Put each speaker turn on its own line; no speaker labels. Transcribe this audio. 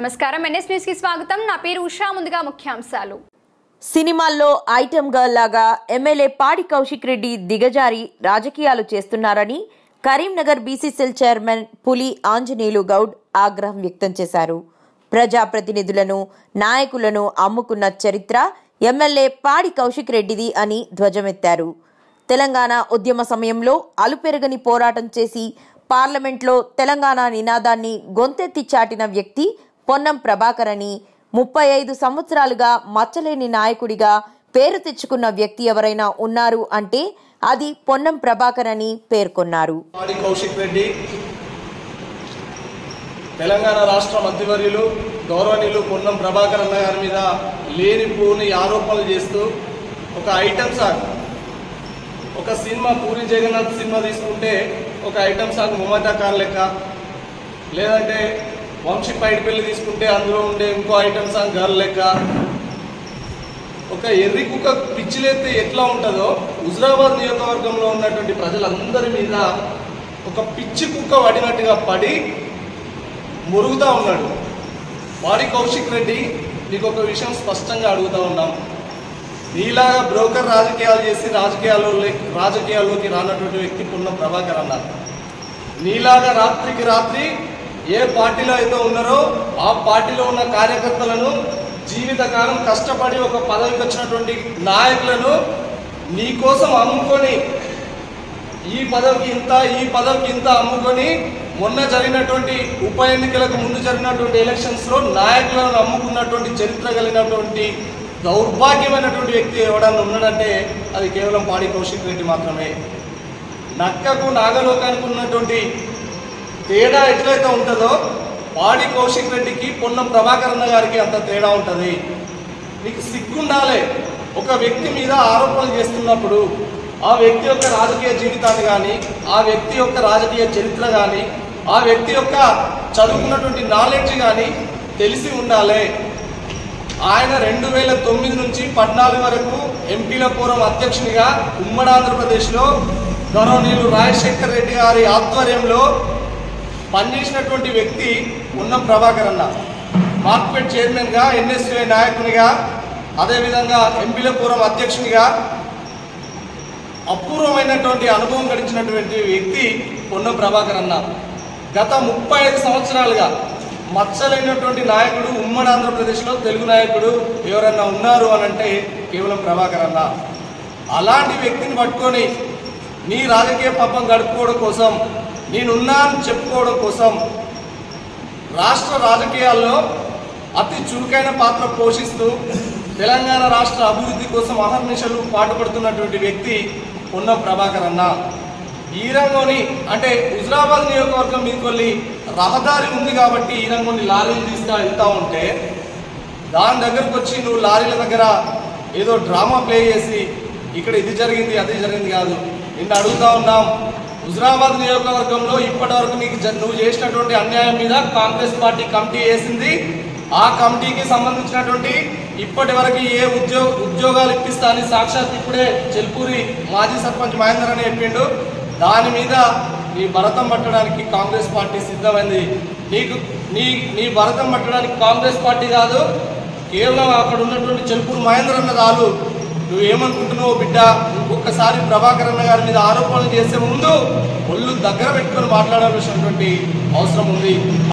నమస్కారం NS news కి స్వాగతం నా పేరు ఉషా ముందుగా ముఖ్యాంశాలు
సినిమాల్లో ఐటెం గర్ల్ లాగా ఎమ్మెల్యే పాడి కౌశిక్ రెడ్డి దిగజారి రాజకీయాలు చేస్తున్నారని కరీంనగర్ బీసీసీఎల్ చైర్మన్ పులి ఆంజనేయులు గౌడ్ ఆగ్రహం వ్యక్తం చేశారు. ప్రజాప్రతినిధులను నాయకులను అమ్ముకున్న చరిత్ర ఎమ్మెల్యే పాడి కౌశిక్ రెడ్డిది అని ధ్వజమెత్తారు. తెలంగాణ ఉద్యమ సమయంలో అలుపెరగని పోరాటం చేసి పార్లమెంట్లో తెలంగాణ నినాదాన్ని గొంతెత్తి చాటిన వ్యక్తి పొన్నం ప్రభాకర్ అని, 35 సంవత్సరాలుగా మచ్చలేని నాయకుడిగా పేరు తెచ్చుకున్న వ్యక్తి ఎవరైనా ఉన్నారు అంటే అది పొన్నం ప్రభాకర్ అని పేర్కొన్నారు.
కౌశిక్ రెడ్డి తెలంగాణ రాష్ట్ర మంత్రివర్యులు గౌరవనీయులు పొన్నం ప్రభాకర్ అన్న గారి మీద లేనిపోని ఆరోపణలు చేస్తూ ఒక ఐటమ్ సాంగ్, ఒక సినిమా పూరి జగన్నాథ్ సినిమా తీసుకుంటే ఒక ఐటమ్ సాంగ్ మొహమ్మద్ ఖాన్ లెక్క, లేదంటే వంశీ పైడిపల్లి తీసుకుంటే అందులో ఉండే ఇంకో ఐటమ్ సాంగ్ గర్ల్ లెక్క, ఒక ఎర్రి కుక్క పిచ్చిలేస్తే ఎట్లా ఉంటుందో హుజరాబాద్ నియోజకవర్గంలో ఉన్నటువంటి ప్రజలందరి మీద ఒక పిచ్చి కుక్క పడినట్టుగా పడి మురుగుతూ ఉన్నాడు. పాడి కౌశిక్ రెడ్డి, నీకు ఒక విషయం స్పష్టంగా అడుగుతూ ఉన్నాం. నీలాగా బ్రోకర్ రాజకీయాలు చేసి రాజకీయాల్లోకి రానటువంటి వ్యక్తి పొన్నం ప్రభాకర్ అన్నారు. నీలాగా రాత్రికి రాత్రి ఏ పార్టీలో అయితే ఉన్నారో ఆ పార్టీలో ఉన్న కార్యకర్తలను జీవితకాలం కష్టపడి ఒక పదవికి వచ్చినటువంటి నాయకులను నీ కోసం అమ్ముకొని ఈ పదవికి ఇంత అమ్ముకొని మొన్న జరిగినటువంటి ఉప ఎన్నికలకు ముందు జరిగినటువంటి ఎలక్షన్స్లో నాయకులను అమ్ముకున్నటువంటి చరిత్ర కలిగినటువంటి దౌర్భాగ్యమైనటువంటి వ్యక్తి ఎవడన్నా ఉన్నాడంటే అది కేవలం పాడి కౌశిక్ రెడ్డి మాత్రమే. నక్కకు నాగలోకానికి ఉన్నటువంటి తేడా ఎట్లయితే ఉంటుందో పాడి కౌశిక్ రెడ్డికి పొన్నం ప్రభాకర్ అన్న గారికి అంత తేడా ఉంటుంది. నీకు సిగ్గుండాలే. ఒక వ్యక్తి మీద ఆరోపణలు చేస్తున్నప్పుడు ఆ వ్యక్తి యొక్క రాజకీయ జీవితాన్ని కానీ, ఆ వ్యక్తి యొక్క రాజకీయ చరిత్ర కానీ, ఆ వ్యక్తి యొక్క చదువుకున్నటువంటి నాలెడ్జ్ కానీ తెలిసి ఉండాలి. ఆయన 2009 నుంచి 14 వరకు ఎంపీల ఫోరం అధ్యక్షునిగా ఉమ్మడి ఆంధ్రప్రదేశ్లో గౌరవనీయులు రాజశేఖర్ రెడ్డి గారి ఆధ్వర్యంలో పనిచేసినటువంటి వ్యక్తి పొన్నం ప్రభాకర్ అన్న. మార్కెట్ చైర్మన్గా, ఎన్ఎస్యుఐ నాయకునిగా, అదేవిధంగా ఎంపీల ఫోరం అధ్యక్షునిగా అపూర్వమైనటువంటి అనుభవం గడిచినటువంటి వ్యక్తి పొన్నం ప్రభాకర్ అన్న. గత 35 సంవత్సరాలుగా మచ్చలైనటువంటి నాయకుడు ఉమ్మడి ఆంధ్రప్రదేశ్లో తెలుగు నాయకుడు ఎవరన్నా ఉన్నారు అని అంటే కేవలం ప్రభాకర్ అన్న. అలాంటి వ్యక్తిని పట్టుకొని నీ రాజకీయ పాపం గడుపుకోవడం కోసం, నేనున్నా అని చెప్పుకోవడం కోసం రాష్ట్ర రాజకీయాల్లో అతి చురుకైన పాత్ర పోషిస్తూ తెలంగాణ రాష్ట్ర అభివృద్ధి కోసం అహర్నిశలు పాటుపడుతున్నటువంటి వ్యక్తి పొన్నం ప్రభాకర్ అన్న. ఈ రంగంలోని అంటే హుజరాబాద్ నియోజకవర్గం మీదకి రహదారి ఉంది కాబట్టి ఈ రంగంలోని లారీలు వెళ్తూ ఉంటే దాని దగ్గరకు వచ్చి నువ్వు లారీల దగ్గర ఏదో డ్రామా ప్లే చేసి ఇక్కడ ఇది జరిగింది అది జరిగింది కాదు. నిన్ను అడుగుతా ఉన్నాం, హుజరాబాద్ నియోజకవర్గంలో ఇప్పటి వరకు నీకు నువ్వు చేసినటువంటి అన్యాయం మీద కాంగ్రెస్ పార్టీ కమిటీ వేసింది. ఆ కమిటీకి సంబంధించినటువంటి ఇప్పటి వరకు ఏ ఉద్యోగాలు ఇప్పిస్తా అని సాక్షాత్ ఇప్పుడే చెల్పూరి మాజీ సర్పంచ్ మహేందర్ అని చెప్పిండు. దాని మీద నీ భరతం పట్టడానికి కాంగ్రెస్ పార్టీ సిద్ధమైంది. నీ భరతం పట్టడానికి కాంగ్రెస్ పార్టీ కాదు, కేవలం అక్కడ ఉన్నటువంటి చెల్పూరి మహేందర్ అన్న రాలు. నువ్వేమనుకుంటున్నావు బిడ్డ? ఇంకొకసారి ప్రభాకర్ అన్న గారి మీద ఆరోపణలు చేసే ముందు ఒళ్ళు దగ్గర పెట్టుకొని మాట్లాడాల్సినటువంటి అవసరం ఉంది.